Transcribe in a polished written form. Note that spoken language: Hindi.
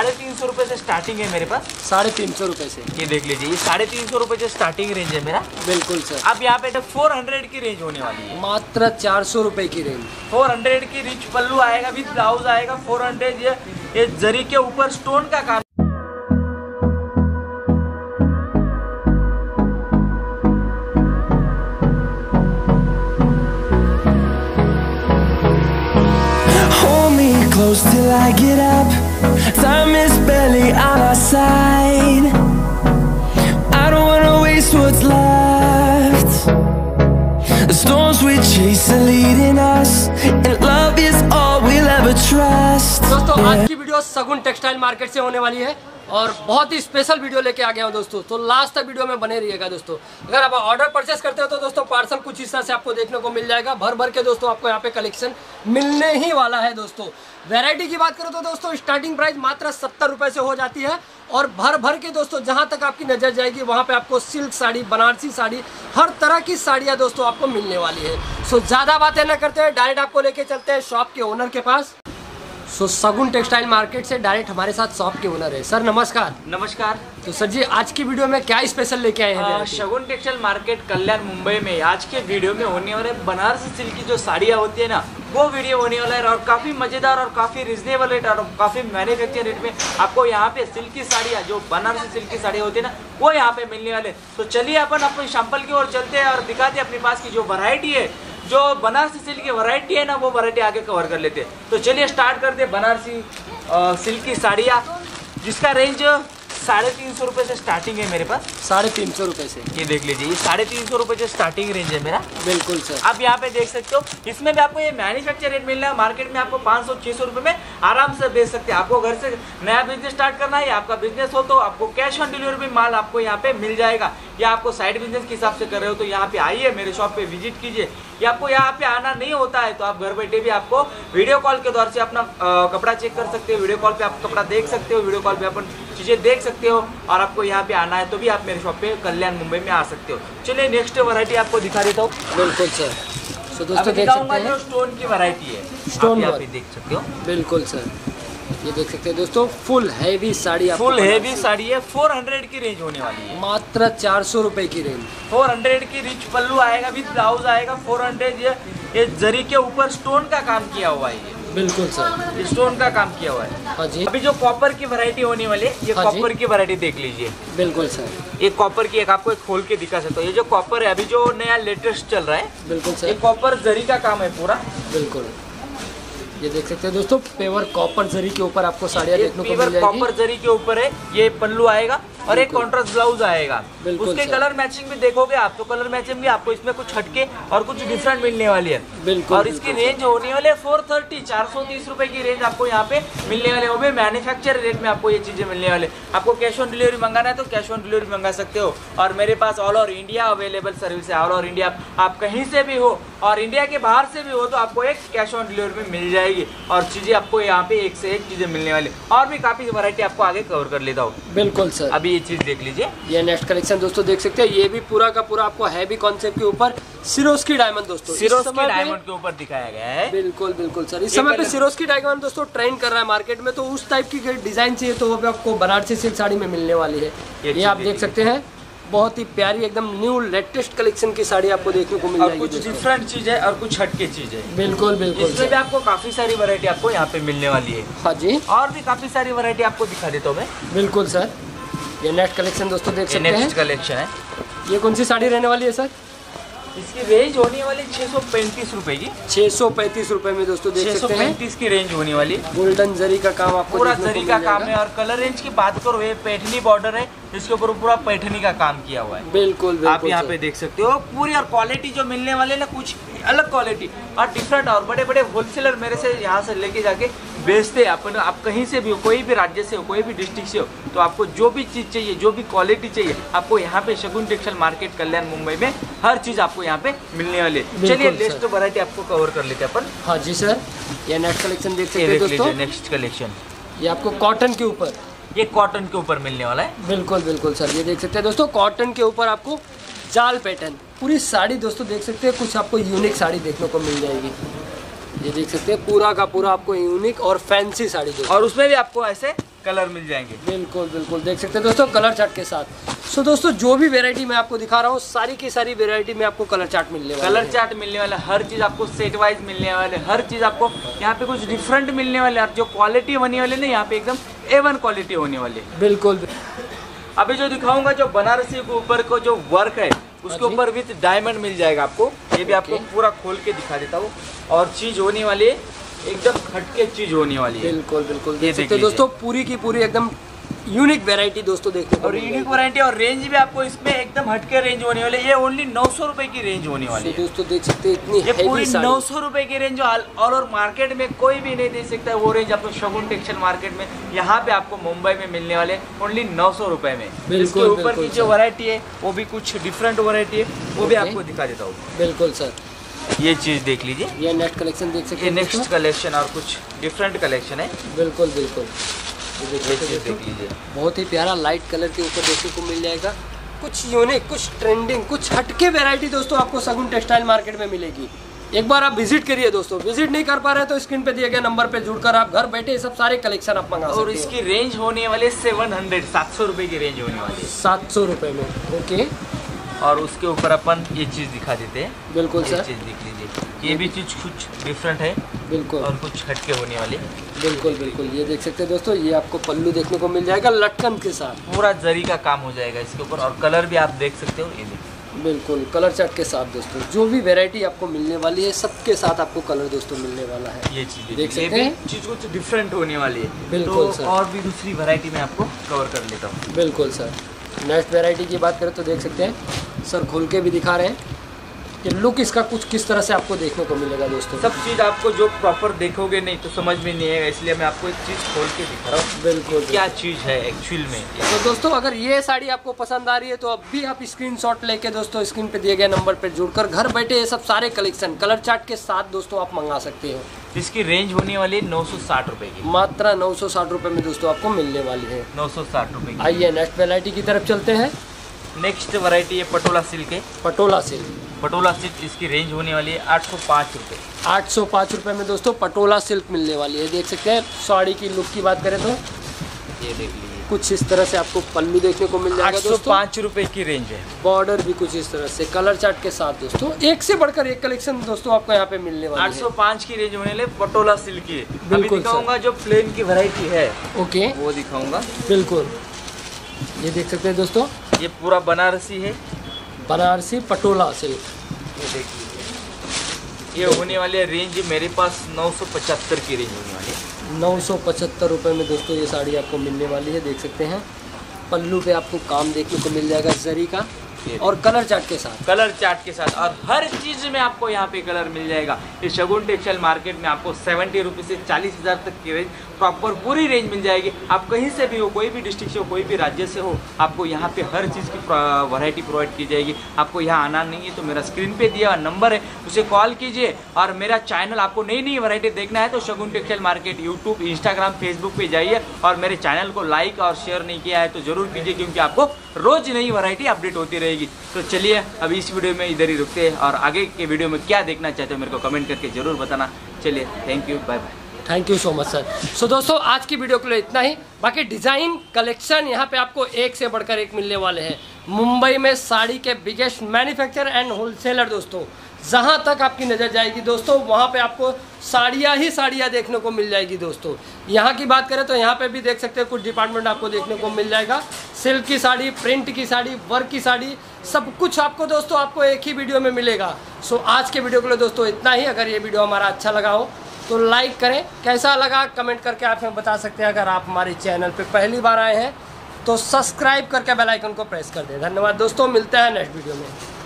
350 रुपए से स्टार्टिंग है मेरे पास। 350 रुपए से ये देख लीजिए, ये 350 रुपए से स्टार्टिंग रेंज है मेरा। बिल्कुल सर। अब यहाँ पे 400 की रेंज होने वाली है, मात्र 400 रुपए की रेंज। 400 की रिच पल्लू आएगा, विद ब्लाउज आएगा 400। ये जरी के ऊपर स्टोन का काम। Close till I get up. Time is barely on our side. I don't wanna waste what's left. The storms we chase are leading us, and love is all we'll ever trust. दोस्तों आज की वीडियो सगुन टेक्सटाइल मार्केट से होने वाली है और बहुत ही स्पेशल वीडियो लेके आ गया हूँ दोस्तों, तो लास्ट तक वीडियो में बने रहिएगा दोस्तों। अगर आप ऑर्डर परचेस करते हो तो दोस्तों पार्सल कुछ इस तरह से आपको देखने को मिल जाएगा, भर भर के दोस्तों आपको यहाँ पे कलेक्शन मिलने ही वाला है दोस्तों। वैरायटी की बात करो तो दोस्तों स्टार्टिंग प्राइस मात्र 70 रुपए से हो जाती है और भर भर के दोस्तों जहाँ तक आपकी नजर जाएगी वहाँ पे आपको सिल्क साड़ी, बनारसी साड़ी, हर तरह की साड़ियाँ दोस्तों आपको मिलने वाली है। सो ज़्यादा बातें न करते हैं, डायरेक्ट आपको लेके चलते हैं शॉप के ओनर के पास। सो सगुन टेक्सटाइल मार्केट से डायरेक्ट हमारे साथ शॉप के ओनर है। सर नमस्कार। नमस्कार। तो सर जी आज की वीडियो में क्या स्पेशल लेके आए हैं? शगुन टेक्सटाइल मार्केट कल्याण मुंबई में आज के वीडियो में होने वाले बनारसी सिल्क की जो साड़ियाँ होती है ना, वो वीडियो होने वाला है और काफ़ी मज़ेदार और काफ़ी रिजनेबल रेट और काफ़ी मैन्युफैक्चर रेट में आपको यहाँ पे सिल्क की साड़ियाँ, जो बनारसी सिल्क की साड़ियाँ होती है ना, वो यहाँ पे मिलने वाले। तो चलिए अपन अपने सैंपल की ओर चलते हैं और दिखाते हैं अपने पास की जो वैरायटी है, जो बनारसी सिल्क की वैरायटी है ना, वो वैरायटी आगे कवर कर लेते हैं। तो चलिए स्टार्ट करते हैं बनारसी सिल्क की साड़ियाँ, जिसका रेंज 350 रुपए से स्टार्टिंग है मेरे पास। 350 रुपए से। ये देख लीजिए, ये 350 रुपए से स्टार्टिंग रेंज है मेरा। बिल्कुल सर। आप यहाँ पे देख सकते हो, इसमें भी आपको ये मैन्युफैक्चर रेट मिल रहा है। मार्केट में आपको 500-600 रुपए में आराम से बेच सकते हैं। आपको घर से नया बिजनेस स्टार्ट करना है या आपका बिजनेस हो तो आपको कैश ऑन डिलीवरी में माल आपको यहाँ पे मिल जाएगा, या आपको साइड बिजनेस के हिसाब से कर रहे हो तो यहाँ पे आइए, मेरे शॉप पे विजिट कीजिए। या आपको यहाँ पे आना नहीं होता है तो आप घर बैठे भी आपको वीडियो कॉल के द्वारा से अपना कपड़ा चेक कर सकते हो। वीडियो कॉल पे आप कपड़ा देख सकते हो, वीडियो कॉल पे अपन चीजें देख सकते हो। और आपको यहाँ पे आना है तो भी आप मेरे शॉप पे कल्याण मुंबई में आ सकते हो। चलिए नेक्स्ट वैरायटी आपको दिखा देता हूँ। बिल्कुल सर। तो दोस्तों देख सकते हैं जो स्टोन की वैरायटी है, स्टोन यहाँ पे देख सकते हो। बिल्कुल सर, ये देख सकते हैं दोस्तों full heavy sari, full heavy sari है। 400 की रेंज होने वाली है, मात्र 400 रुपए की रेंज। 400 की रिच पल्लू आएगा, विद ब्लाउज आएगा 400। ये जरी के ऊपर स्टोन का काम किया हुआ है। ये बिल्कुल सर, स्टोन का काम किया हुआ है। हाँ जी। अभी जो कॉपर की वैरायटी होने वाली है, ये हाँ कॉपर की वैरायटी देख लीजिए। बिल्कुल सर, ये कॉपर की एक आपको एक खोल के दिखा सकता हूँ। ये जो कॉपर है अभी जो नया लेटेस्ट चल रहा है, बिल्कुल सर, ये कॉपर जरी का काम है पूरा। बिल्कुल ये देख सकते हैं दोस्तों पेवर कॉपर जरी के ऊपर आपको साड़ियाँ देखने को मिल जाएगी। कॉपर जरी के ऊपर है, ये पल्लू आएगा और एक कॉन्ट्रास्ट ब्लाउज आएगा। उसके कलर मैचिंग भी देखोगे आप तो कलर मैचिंग भी आपको इसमें कुछ हटके और कुछ डिफरेंट मिलने वाली है। बिल्कुल। और इसकी रेंज होने वाले 430 रुपए की रेंज आपको यहाँ पे मिलने वाले, वो भी मैन्युफैक्चर रेट में आपको ये चीजें मिलने वाले। आपको कैश ऑन डिलीवरी मंगाना है तो कैश ऑन डिलीवरी मंगा सकते हो। और मेरे पास all over India available service है। ऑल ओवर इंडिया आप कहीं से भी हो और इंडिया के बाहर से भी हो तो आपको एक कैश ऑन डिलीवरी में मिल जाएगी और चीजें आपको यहाँ पे एक से एक चीजें मिलने वाली। और भी काफी वैरायटी आपको आगे कवर कर लेता हूँ। बिल्कुल सर। अभी ये चीज देख लीजिए, ये नेक्स्ट कलेक्शन दोस्तों देख सकते हैं, ये भी पूरा का पूरा आपको हैवी कॉन्सेप्ट के ऊपर सिरोस्की डायमंड दोस्तों, सिरोस्की डायमंड के ऊपर दिखाया गया है। बिल्कुल बिल्कुल सर। इस समय पे सिरोस्की डायमंड दोस्तों ट्रेंड कर रहा है मार्केट में, तो उस टाइप की डिजाइन चाहिए तो वो भी आपको बनारसी सिल्क साड़ी में मिलने वाली है। ये आप देख सकते हैं, बहुत ही प्यारी एकदम न्यू लेटेस्ट कलेक्शन की साड़ी आपको देखने को मिल जाएगी। कुछ डिफरेंट चीज है और कुछ हटके चीज है। बिल्कुल बिल्कुल। इसमें भी आपको काफी सारी वैरायटी आपको यहाँ पे मिलने वाली है। हाँ जी, और भी काफी सारी वैरायटी आपको दिखा देता हूँ मैं। बिल्कुल सर। ये नेक्स्ट कलेक्शन दोस्तों देख सकते हैं, नेक्स्ट कलेक्शन है। ये कौन सी साड़ी रहने वाली है सर? इसकी रेंज होने वाली 635 रुपए की। 635 रुपए में दोस्तों देख सकते हैं, 635 की रेंज होने वाली। गोल्डन जरी का काम आपको पूरा जरी का काम है। और कलर रेंज की बात करो, ये पैठनी बॉर्डर है, इसके ऊपर पूरा पैठनी का काम किया हुआ है। बिल्कुल आप यहाँ पे देख सकते हो पूरी। और क्वालिटी जो मिलने वाले ना, कुछ अलग क्वालिटी और डिफरेंट। और बड़े बड़े होलसेलर मेरे से यहाँ से लेके जाके बेचते हैं। अपन आप कहीं से भी हो, कोई भी राज्य से हो, कोई भी डिस्ट्रिक्ट से हो, तो आपको जो भी चीज़ चाहिए, जो भी क्वालिटी चाहिए, आपको यहाँ पे शगुन टेक्सटाइल मार्केट कल्याण मुंबई में हर चीज़ आपको यहाँ पे मिलने वाली है। चलिए नेक्स्ट वैरायटी आपको कवर कर लेते हैं अपन। हाँ जी सर, ये नेक्स्ट कलेक्शन देख सकते हैं दोस्तों। नेक्स्ट कलेक्शन ये आपको कॉटन के ऊपर, ये कॉटन के ऊपर मिलने वाला है। बिल्कुल बिल्कुल सर। ये देख सकते हैं दोस्तों कॉटन के ऊपर आपको जाल पैटर्न पूरी साड़ी दोस्तों देख सकते हैं, कुछ आपको यूनिक साड़ी देखने को मिल जाएगी। ये देख सकते हैं पूरा का पूरा आपको यूनिक और फैंसी साड़ी दोस्तों। और उसमें भी आपको ऐसे कलर मिल जाएंगे। बिल्कुल बिल्कुल, देख सकते हैं दोस्तों कलर चार्ट के साथ। सो दोस्तों जो भी वेरायटी मैं आपको दिखा रहा हूँ सारी की सारी वेरायटी में आपको कलर चार्ट मिलने वाला है। कलर चार्ट मिलने वाला, हर चीज आपको सेट वाइज मिलने वाले, हर चीज आपको यहाँ पे कुछ डिफरेंट मिलने वाले, और जो क्वालिटी होने वाले ना यहाँ पे एकदम A1 क्वालिटी होने वाली है। बिल्कुल। अभी जो दिखाऊंगा जो बनारसी के ऊपर को जो वर्क है उसके ऊपर विथ डायमंड मिल जाएगा आपको। ये भी आपको पूरा खोल के दिखा देता हूँ, और चीज होने वाली है एकदम हटके चीज होने वाली है। बिल्कुल बिल्कुल, देख सकते हैं दोस्तों पूरी की पूरी एकदम यूनिक वैरायटी दोस्तों देखने को, और यूनिक वैरायटी, और रेंज भी आपको इसमें एकदम हटके रेंज होने वाली है। ये ओनली 900 रुपए की रेंज होने वाली है दोस्तों, देख सकते हैं इतनी ये पूरी 900 रुपए की रेंज, ऑल ओवर मार्केट में कोई भी नहीं दे सकता है वो रेंज आपको शगुन टेक्सटाइल मार्केट में। यहाँ पे आपको मुंबई में मिलने वाले ओनली 900 रुपए में। इसके ऊपर की जो वैरायटी है वो भी कुछ डिफरेंट वैरायटी है, वो भी आपको दिखा देता हूँ। बिल्कुल सर, ये चीज देख लीजिए, ये नेक्स्ट कलेक्शन देख सकते ये हैं, नेक्स्ट कलेक्शन और कुछ डिफरेंट कलेक्शन है। बिल्कुल बिल्कुल, ये चीज देख लीजिए, बहुत ही प्यारा लाइट कलर के ऊपर देखने को मिल जाएगा। कुछ यूनिक, कुछ ट्रेंडिंग, कुछ हटके वैरायटी दोस्तों आपको शगुन टेक्सटाइल मार्केट में मिलेगी। एक बार आप विजिट करिए दोस्तों, विजिट नहीं कर पा रहे तो स्क्रीन पे दिए गए नंबर पे जुड़कर आप घर बैठे सब सारे कलेक्शन आप मंगा सकते हो। और इसकी रेंज होने वाले 700 रुपए की रेंज होने वाली है, 700 रुपए में। ओके, और उसके ऊपर अपन ये चीज दिखा देते हैं। बिल्कुल सर, चीज देख लीजिए, ये भी चीज कुछ डिफरेंट है बिल्कुल, और कुछ हटके होने वाले। बिल्कुल बिल्कुल, ये देख सकते हैं दोस्तों, ये आपको पल्लू देखने को मिल जाएगा लटकन के साथ, पूरा जरी का काम हो जाएगा इसके ऊपर, और कलर भी आप देख सकते हो। ये देखिए बिल्कुल कलर चार्ट के साथ दोस्तों जो भी वैरायटी आपको मिलने वाली है सबके साथ आपको कलर दोस्तों मिलने वाला है। ये चीज देख सकते हैं, चीज कुछ डिफरेंट होने वाली है। बिल्कुल तो सर, और भी दूसरी वैरायटी में आपको कवर कर लेता हूँ। बिल्कुल सर, नेक्स्ट वैरायटी की बात करें तो देख सकते हैं सर खोल के भी दिखा रहे हैं कि लुक इसका कुछ किस तरह से आपको देखने को मिलेगा दोस्तों। सब चीज आपको जो प्रॉपर देखोगे नहीं तो समझ में नहीं आएगा, इसलिए मैं आपको एक चीज खोल के दिखा रहा हूँ बिल्कुल क्या चीज है एक्चुअल में। तो दोस्तों अगर ये साड़ी आपको पसंद आ रही है तो अब भी आप स्क्रीनशॉट लेके दोस्तों स्क्रीन पे दिए गए नंबर पे जुड़कर घर बैठे ये सब सारे कलेक्शन कलर चार्ट के साथ दोस्तों आप मंगा सकते हो। इसकी रेंज होने वाली है 960 रुपए की, मात्र 960 रुपए में दोस्तों आपको मिलने वाली है, 960 रुपए की। आइए नेक्स्ट वैरायटी की तरफ चलते हैं। नेक्स्ट वैरायटी है पटोला सिल्क है। पटोला सिल्क, पटोला सिल्क इसकी रेंज होने वाली है 805 रुपए। 805 रुपए में दोस्तों पटोला सिल्क मिलने वाली है। देख सकते हैं साड़ी की लुक की बात करें तो ये देख लीजिए, कुछ इस तरह से आपको पल्लू देखने को मिल जाएगा दोस्तों, 805 रुपए की रेंज है। बॉर्डर भी कुछ इस तरह से कलर चार्ट के साथ दोस्तों एक से बढ़कर एक कलेक्शन दोस्तों आपको यहाँ पे मिलने वाली है। 805 की रेंज होने वाले पटोला सिल्क की। अभी बिल्कुल दिखाऊंगा जो प्लेन की वैरायटी है ओके, वो दिखाऊंगा। बिल्कुल, ये देख सकते हैं दोस्तों, ये पूरा बनारसी है, बनारसी पटोला सिल्क। ये देख लीजिए, ये होने वाली है रेंज मेरे पास 975 की रेंज होने वाली है। 975 रुपये में दोस्तों ये साड़ी आपको मिलने वाली है। देख सकते हैं पल्लू पे आपको काम देखने को मिल जाएगा जरी का, और कलर चार्ट के साथ, कलर चार्ट के साथ, और हर चीज में आपको यहाँ पे कलर मिल जाएगा। इस शगुन टेक्सटाइल मार्केट में आपको 70 रुपये से 40,000 तक की रेंज प्रॉपर पूरी रेंज मिल जाएगी। आप कहीं से भी हो, कोई भी डिस्ट्रिक्ट से हो, कोई भी राज्य से हो, आपको यहाँ पे हर चीज़ की वैरायटी प्रोवाइड की जाएगी। आपको यहाँ आना नहीं है तो मेरा स्क्रीन पे दिया नंबर है उसे कॉल कीजिए, और मेरा चैनल आपको नई नई वैरायटी देखना है तो Shagun textile market YouTube, Instagram, Facebook पे जाइए, और मेरे चैनल को लाइक और शेयर नहीं किया है तो जरूर कीजिए, क्योंकि आपको रोज नई वैरायटी अपडेट होती रहेगी। तो चलिए अभी इस वीडियो में इधर ही रुकते हैं, और आगे के वीडियो में क्या देखना चाहते हो मेरे को कमेंट करके जरूर बताना। चलिए, thank you, bye bye. Thank you so much sir. So दोस्तों आज की वीडियो के लिए इतना ही। बाकी डिज़ाइन कलेक्शन यहाँ पे आपको एक से बढ़कर एक मिलने वाले हैं। मुंबई में साड़ी के बिगेस्ट मैन्युफैक्चरर एंड होलसेलर दोस्तों, जहाँ तक आपकी नज़र जाएगी दोस्तों वहाँ पे आपको साड़ियाँ ही साड़ियाँ देखने को मिल जाएगी दोस्तों। यहाँ की बात करें तो यहाँ पे भी देख सकते हैं कुछ डिपार्टमेंट आपको देखने को मिल जाएगा। सिल्क की साड़ी, प्रिंट की साड़ी, वर्क की साड़ी, सब कुछ आपको दोस्तों आपको एक ही वीडियो में मिलेगा। सो आज के वीडियो के लिए दोस्तों इतना ही। अगर ये वीडियो हमारा अच्छा लगा हो तो लाइक करें, कैसा लगा कमेंट करके आप हमें बता सकते हैं। अगर आप हमारे चैनल पे पहली बार आए हैं तो सब्सक्राइब करके बेल आइकन को प्रेस कर दें। धन्यवाद दोस्तों, मिलते हैं नेक्स्ट वीडियो में।